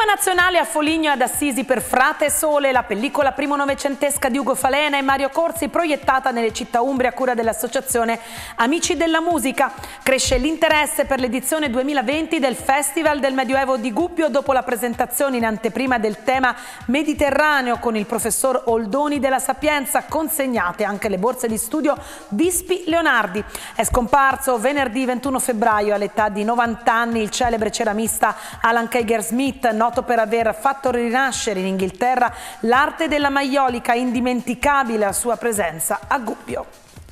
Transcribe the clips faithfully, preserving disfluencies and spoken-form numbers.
Cinema nazionale a Foligno e ad Assisi per Frate Sole, la pellicola primo novecentesca di Ugo Falena e Mario Corsi, proiettata nelle città umbre a cura dell'associazione Amici della Musica. Cresce l'interesse per l'edizione duemilaventi del Festival del Medioevo di Gubbio dopo la presentazione in anteprima del tema Mediterraneo con il professor Oldoni della Sapienza, consegnate anche le borse di studio Vispi Leonardi. È scomparso venerdì ventuno febbraio all'età di novanta anni il celebre ceramista Alan Keiger Smith, noto per aver fatto rinascere in Inghilterra l'arte della maiolica, indimenticabile la sua presenza a Gubbio.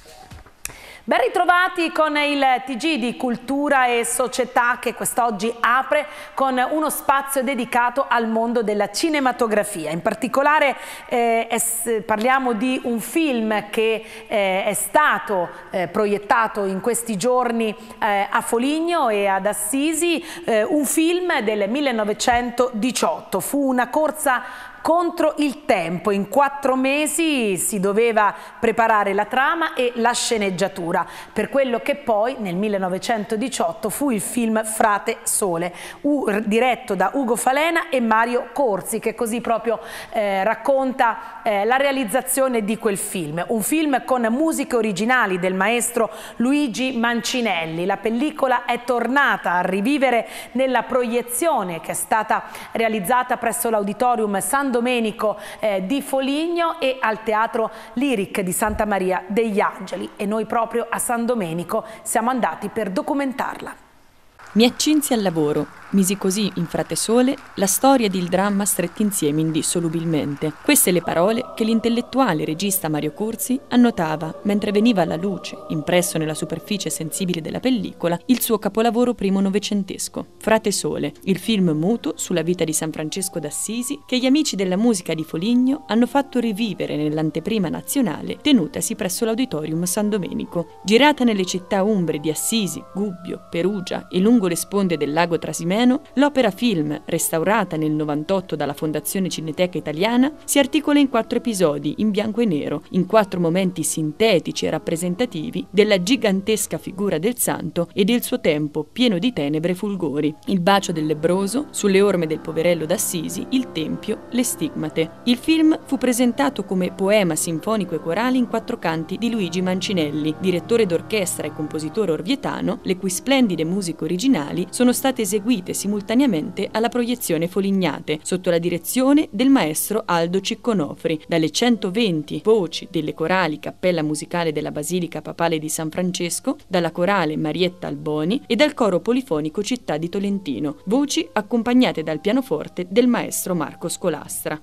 Ben ritrovati con il T G di Cultura e Società che quest'oggi apre con uno spazio dedicato al mondo della cinematografia. In particolare eh, è, parliamo di un film che eh, è stato eh, proiettato in questi giorni eh, a Foligno e ad Assisi, eh, un film del millenovecentodiciotto. Fu una corsa contro il tempo, in quattro mesi si doveva preparare la trama e la sceneggiatura per quello che poi nel millenovecentodiciotto fu il film Frate Sole, diretto da Ugo Falena e Mario Corsi, che così proprio eh, racconta eh, la realizzazione di quel film. Un film con musiche originali del maestro Luigi Mancinelli. La pellicola è tornata a rivivere nella proiezione che è stata realizzata presso l'Auditorium San Domenico eh, di Foligno e al Teatro Lyric di Santa Maria degli Angeli, e noi proprio a San Domenico siamo andati per documentarla. Mi accinsi al lavoro, misi così in Frate Sole la storia ed il dramma stretti insieme indissolubilmente. Queste le parole che l'intellettuale regista Mario Corsi annotava mentre veniva alla luce, impresso nella superficie sensibile della pellicola, il suo capolavoro primo novecentesco. Frate Sole, il film muto sulla vita di San Francesco d'Assisi che gli Amici della Musica di Foligno hanno fatto rivivere nell'anteprima nazionale tenutasi presso l'Auditorium San Domenico. Girata nelle città umbre di Assisi, Gubbio, Perugia e lungo le sponde del lago Trasimeno, l'opera film, restaurata nel novantotto dalla Fondazione Cineteca Italiana, si articola in quattro episodi in bianco e nero, in quattro momenti sintetici e rappresentativi della gigantesca figura del santo e del suo tempo pieno di tenebre e fulgori. Il bacio del lebbroso, sulle orme del poverello d'Assisi, il tempio, le stigmate. Il film fu presentato come poema sinfonico e corale in quattro canti di Luigi Mancinelli, direttore d'orchestra e compositore orvietano, le cui splendide musiche originali sono state eseguite simultaneamente alla proiezione Folignate, sotto la direzione del maestro Aldo Cicconofri, dalle centoventi voci delle corali Cappella Musicale della Basilica Papale di San Francesco, dalla corale Marietta Alboni e dal coro polifonico Città di Tolentino, voci accompagnate dal pianoforte del maestro Marco Scolastra.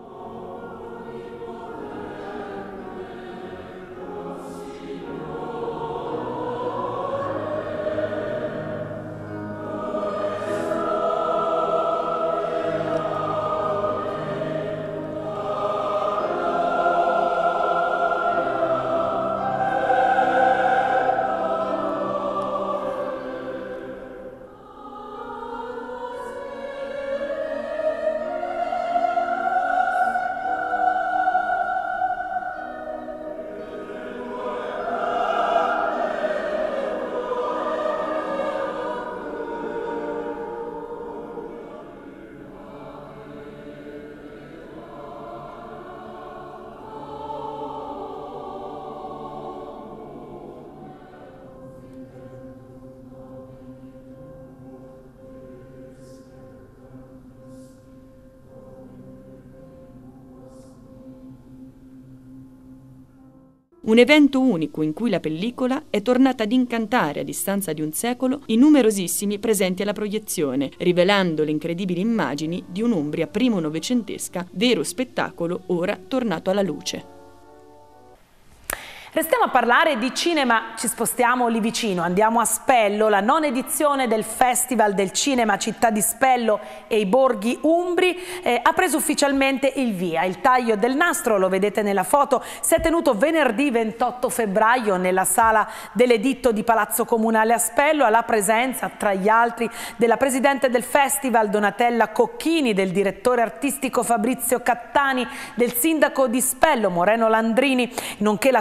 Un evento unico in cui la pellicola è tornata ad incantare a distanza di un secolo i numerosissimi presenti alla proiezione, rivelando le incredibili immagini di un'Umbria primo novecentesca, vero spettacolo ora tornato alla luce. Restiamo a parlare di cinema, ci spostiamo lì vicino, andiamo a Spello. La nona edizione del Festival del Cinema Città di Spello e i Borghi Umbri eh, ha preso ufficialmente il via. Il taglio del nastro, lo vedete nella foto, si è tenuto venerdì ventotto febbraio nella sala dell'Editto di Palazzo Comunale a Spello, alla presenza, tra gli altri, della presidente del Festival Donatella Cocchini, del direttore artistico Fabrizio Cattani, del sindaco di Spello Moreno Landrini, nonché l'assessore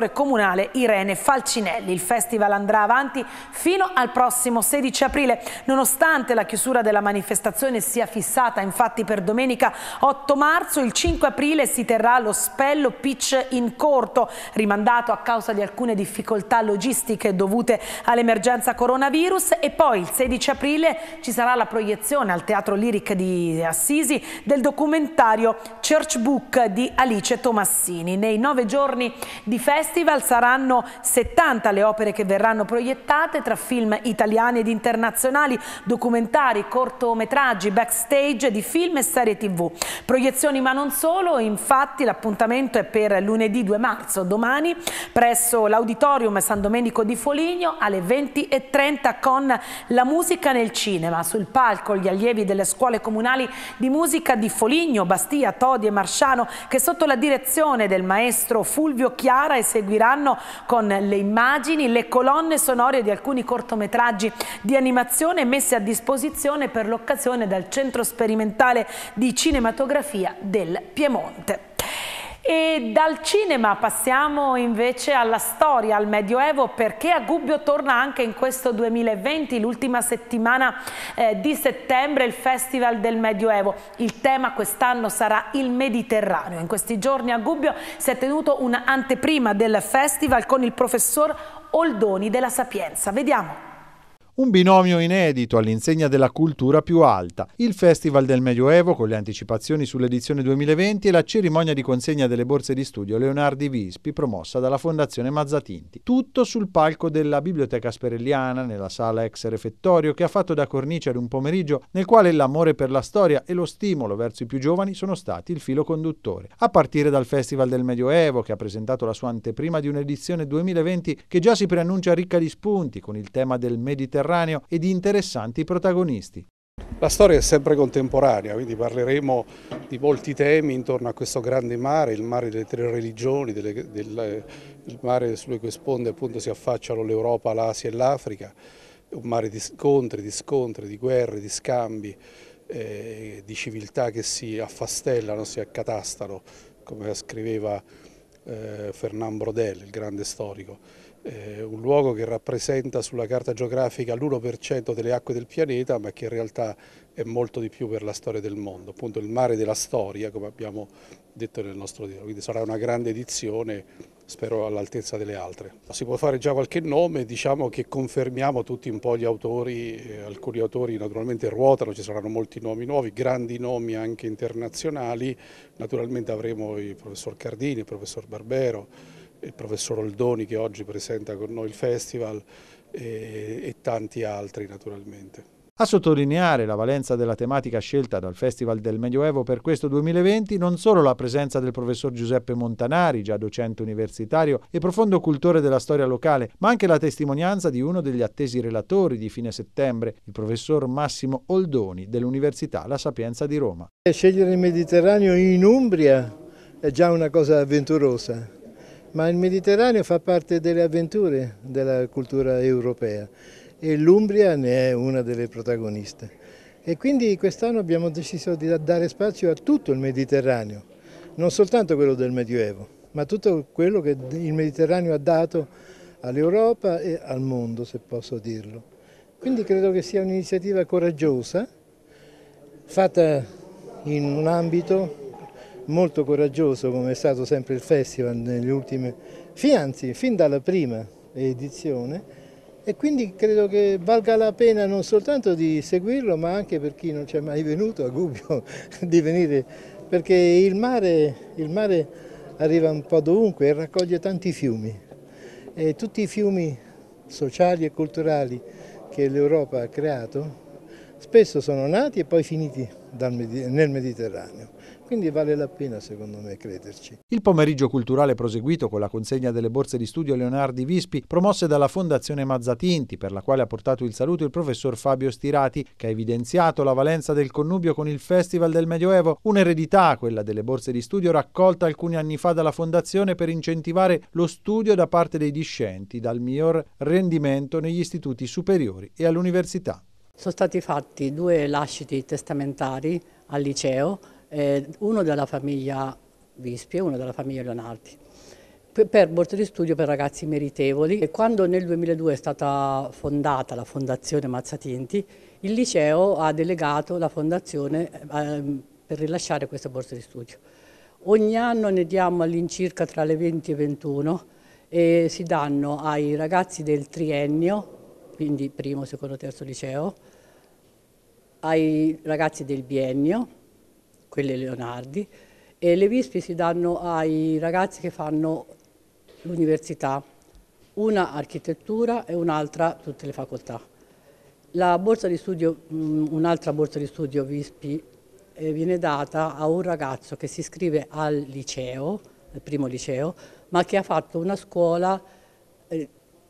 l'assessore comunale Irene Falcinelli. Il festival andrà avanti fino al prossimo sedici aprile, nonostante la chiusura della manifestazione sia fissata infatti per domenica otto marzo. Il cinque aprile si terrà lo Spello Pitch in Corto, rimandato a causa di alcune difficoltà logistiche dovute all'emergenza coronavirus, e poi il sedici aprile ci sarà la proiezione al Teatro Lyric di Assisi del documentario Church Book di Alice Tomassini. Nei nove giorni di festival saranno settanta le opere che verranno proiettate, tra film italiani ed internazionali, documentari, cortometraggi, backstage di film e serie tv. Proiezioni ma non solo, infatti l'appuntamento è per lunedì due marzo, domani, presso l'Auditorium San Domenico di Foligno alle venti e trenta con la musica nel cinema. Sul palco gli allievi delle scuole comunali di musica di Foligno, Bastia, Todi e Marsciano, che sotto la direzione del maestro Fulvio Chiara eseguiranno con le immagini le colonne sonore di alcuni cortometraggi di animazione messi a disposizione per l'occasione dal Centro Sperimentale di Cinematografia del Piemonte. E dal cinema passiamo invece alla storia, al Medioevo, perché a Gubbio torna anche in questo duemilaventi, l'ultima settimana eh, di settembre, il Festival del Medioevo. Il tema quest'anno sarà il Mediterraneo. In questi giorni a Gubbio si è tenuto un'anteprima del festival con il professor Oldoni della Sapienza. Vediamo. Un binomio inedito all'insegna della cultura più alta, il Festival del Medioevo con le anticipazioni sull'edizione duemilaventi e la cerimonia di consegna delle borse di studio Leonardi Vispi promossa dalla Fondazione Mazzatinti. Tutto sul palco della Biblioteca Sperelliana, nella sala ex refettorio, che ha fatto da cornice ad un pomeriggio nel quale l'amore per la storia e lo stimolo verso i più giovani sono stati il filo conduttore. A partire dal Festival del Medioevo, che ha presentato la sua anteprima di un'edizione duemilaventi che già si preannuncia ricca di spunti con il tema del Mediterraneo e di interessanti protagonisti. La storia è sempre contemporanea, quindi parleremo di molti temi intorno a questo grande mare, il mare delle tre religioni, delle, del, il mare sulle cui sponde appunto si affacciano l'Europa, l'Asia e l'Africa, un mare di scontri, di scontri, di guerre, di scambi, eh, di civiltà che si affastellano, si accatastano, come scriveva eh, Fernand Braudel, il grande storico. Eh, un luogo che rappresenta sulla carta geografica l'uno per cento delle acque del pianeta, ma che in realtà è molto di più per la storia del mondo, appunto il mare della storia, come abbiamo detto nel nostro titolo. Quindi sarà una grande edizione, spero all'altezza delle altre. Si può fare già qualche nome, diciamo che confermiamo tutti un po' gli autori, eh, alcuni autori naturalmente ruotano, ci saranno molti nomi nuovi, grandi nomi anche internazionali, naturalmente avremo il professor Cardini, il professor Barbero, il professor Oldoni che oggi presenta con noi il festival e, e tanti altri naturalmente. A sottolineare la valenza della tematica scelta dal Festival del Medioevo per questo duemilaventi non solo la presenza del professor Giuseppe Montanari, già docente universitario e profondo cultore della storia locale, ma anche la testimonianza di uno degli attesi relatori di fine settembre, il professor Massimo Oldoni dell'Università La Sapienza di Roma. Scegliere il Mediterraneo in Umbria è già una cosa avventurosa. Ma il Mediterraneo fa parte delle avventure della cultura europea e l'Umbria ne è una delle protagoniste. E quindi quest'anno abbiamo deciso di dare spazio a tutto il Mediterraneo, non soltanto quello del Medioevo, ma tutto quello che il Mediterraneo ha dato all'Europa e al mondo, se posso dirlo. Quindi credo che sia un'iniziativa coraggiosa, fatta in un ambito molto coraggioso come è stato sempre il festival negli ultimi, anzi fin dalla prima edizione, e quindi credo che valga la pena non soltanto di seguirlo ma anche per chi non c'è mai venuto a Gubbio di venire, perché il mare, il mare arriva un po' dovunque e raccoglie tanti fiumi e tutti i fiumi sociali e culturali che l'Europa ha creato spesso sono nati e poi finiti dal, nel Mediterraneo. Quindi vale la pena, secondo me, crederci. Il pomeriggio culturale proseguito con la consegna delle borse di studio Leonardi Vispi, promosse dalla Fondazione Mazzatinti, per la quale ha portato il saluto il professor Fabio Stirati, che ha evidenziato la valenza del connubio con il Festival del Medioevo, un'eredità, quella delle borse di studio, raccolta alcuni anni fa dalla Fondazione per incentivare lo studio da parte dei discenti, dal miglior rendimento negli istituti superiori e all'università. Sono stati fatti due lasciti testamentari al liceo, eh, uno della famiglia Vispi e uno della famiglia Leonardi. per borse di studio per ragazzi meritevoli. E quando nel duemiladue è stata fondata la Fondazione Mazzatinti, il liceo ha delegato la fondazione eh, per rilasciare queste borse di studio. Ogni anno ne diamo all'incirca tra le venti e ventuno e si danno ai ragazzi del triennio, quindi primo, secondo, terzo liceo, ai ragazzi del biennio, quelli Leonardi, e le Vispi si danno ai ragazzi che fanno l'università, una architettura e un'altra tutte le facoltà. La borsa di studio, un'altra borsa di studio Vispi eh, viene data a un ragazzo che si iscrive al liceo, al primo liceo, ma che ha fatto una scuola eh,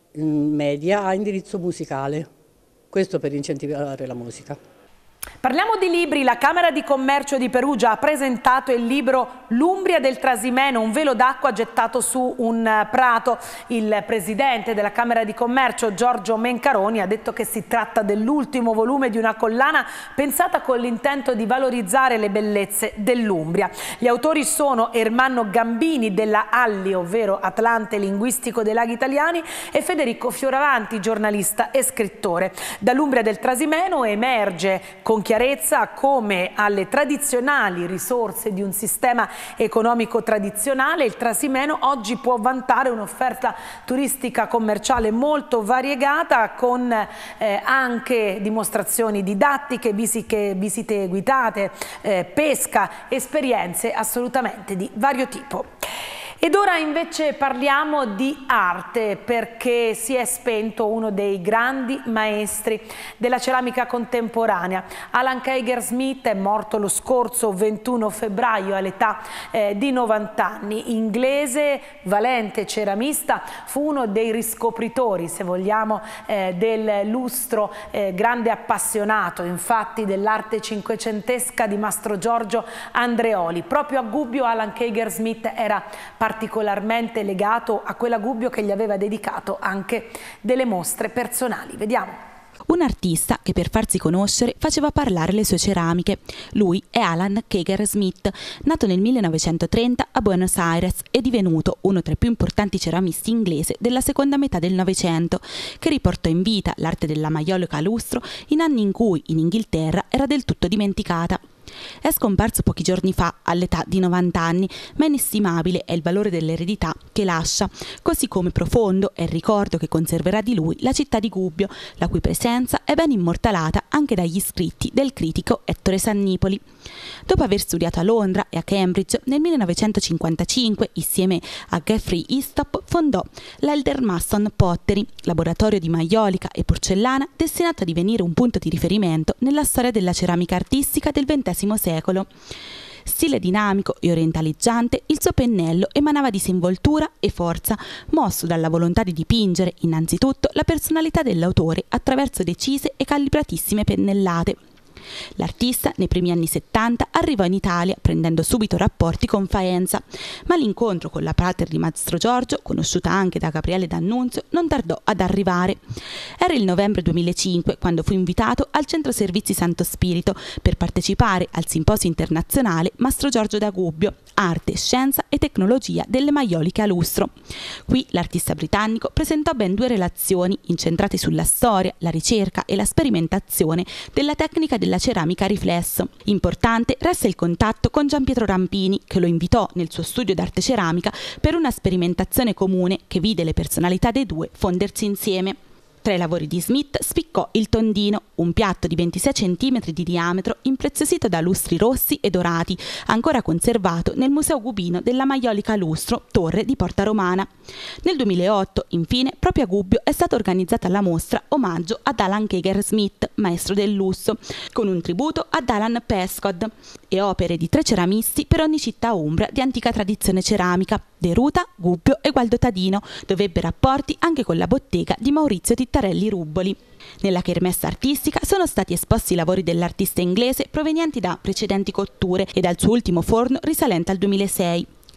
media a indirizzo musicale, questo per incentivare la musica. Parliamo di libri. La Camera di Commercio di Perugia ha presentato il libro L'Umbria del Trasimeno, un velo d'acqua gettato su un prato. Il presidente della Camera di Commercio, Giorgio Mencaroni, ha detto che si tratta dell'ultimo volume di una collana pensata con l'intento di valorizzare le bellezze dell'Umbria. Gli autori sono Ermanno Gambini della Alli, ovvero Atlante linguistico dei laghi italiani, e Federico Fioravanti, giornalista e scrittore. Dall'Umbria del Trasimeno emerge con con chiarezza come alle tradizionali risorse di un sistema economico tradizionale il Trasimeno oggi può vantare un'offerta turistica commerciale molto variegata, con eh, anche dimostrazioni didattiche, visite, visite guidate, eh, pesca, esperienze assolutamente di vario tipo. Ed ora invece parliamo di arte, perché si è spento uno dei grandi maestri della ceramica contemporanea. Alan Keiger-Smith è morto lo scorso ventuno febbraio all'età eh, di novanta anni. Inglese, valente ceramista, fu uno dei riscopritori, se vogliamo, eh, del lustro, eh, grande appassionato infatti dell'arte cinquecentesca di Mastro Giorgio Andreoli. Proprio a Gubbio Alan Keiger-Smith era particolarmente legato a quella Gubbio che gli aveva dedicato anche delle mostre personali. Vediamo. Un artista che per farsi conoscere faceva parlare le sue ceramiche. Lui è Alan Keiger-Smith, nato nel millenovecentotrenta a Buenos Aires e divenuto uno tra i più importanti ceramisti inglesi della seconda metà del Novecento, che riportò in vita l'arte della maiolica a lustro in anni in cui in Inghilterra era del tutto dimenticata. È scomparso pochi giorni fa all'età di novanta anni, ma inestimabile è il valore dell'eredità che lascia, così come profondo è il ricordo che conserverà di lui la città di Gubbio, la cui presenza è ben immortalata anche dagli scritti del critico Ettore Sannipoli. Dopo aver studiato a Londra e a Cambridge, nel millenovecentocinquantacinque, insieme a Geoffrey Eastop, fondò l'Eldermaston Pottery, laboratorio di maiolica e porcellana destinato a divenire un punto di riferimento nella storia della ceramica artistica del ventesimo secolo. Stile dinamico e orientaleggiante, il suo pennello emanava disinvoltura e forza, mosso dalla volontà di dipingere innanzitutto la personalità dell'autore attraverso decise e calibratissime pennellate. L'artista nei primi anni settanta arrivò in Italia prendendo subito rapporti con Faenza, ma l'incontro con la pater di Mastro Giorgio, conosciuta anche da Gabriele D'Annunzio, non tardò ad arrivare. Era il novembre duemilacinque quando fu invitato al Centro Servizi Santo Spirito per partecipare al simposio internazionale Mastro Giorgio da Gubbio, arte, scienza e tecnologia delle maioliche a lustro. Qui l'artista britannico presentò ben due relazioni incentrate sulla storia, la ricerca e la sperimentazione della tecnica della ceramica a riflesso. Importante resta il contatto con Gianpietro Rampini, che lo invitò nel suo studio d'arte ceramica per una sperimentazione comune che vide le personalità dei due fondersi insieme. Tra i lavori di Smith spiccò il tondino, un piatto di ventisei centimetri di diametro impreziosito da lustri rossi e dorati, ancora conservato nel Museo Gubino della Maiolica Lustro, Torre di Porta Romana. Nel duemilaotto, infine, proprio a Gubbio è stata organizzata la mostra Omaggio ad Alan Keiger-Smith, maestro del lusso, con un tributo ad Alan Pescod e opere di tre ceramisti per ogni città umbra di antica tradizione ceramica: Deruta, Gubbio e Gualdotadino, dove ebbe rapporti anche con la bottega di Maurizio Tittarelli Rubboli. Nella kermesse artistica sono stati esposti i lavori dell'artista inglese provenienti da precedenti cotture e dal suo ultimo forno risalente al duemilasei.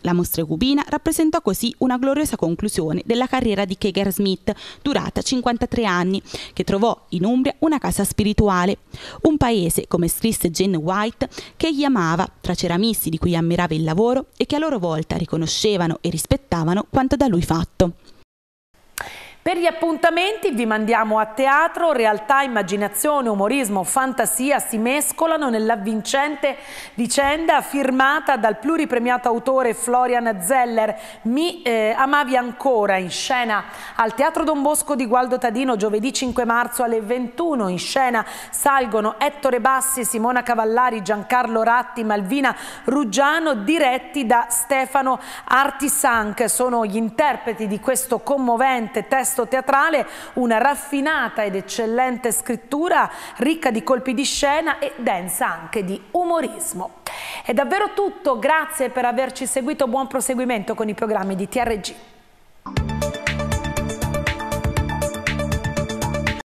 La mostregubina rappresentò così una gloriosa conclusione della carriera di Keger Smith, durata cinquantatré anni, che trovò in Umbria una casa spirituale, un paese, come scrisse Jane White, che egli amava, tra ceramisti di cui ammirava il lavoro e che a loro volta riconoscevano e rispettavano quanto da lui fatto. Per gli appuntamenti vi mandiamo a teatro. Realtà, immaginazione, umorismo, fantasia si mescolano nell'avvincente vicenda firmata dal pluripremiato autore Florian Zeller. Mi eh, amavi ancora, in scena al Teatro Don Bosco di Gualdo Tadino giovedì cinque marzo alle ventuno. In scena salgono Ettore Bassi, Simona Cavallari, Giancarlo Ratti, Malvina Ruggiano, diretti da Stefano Artisanc. Sono gli interpreti di questo commovente testo teatrale, una raffinata ed eccellente scrittura ricca di colpi di scena e densa anche di umorismo. È davvero tutto, grazie per averci seguito, buon proseguimento con i programmi di T R G.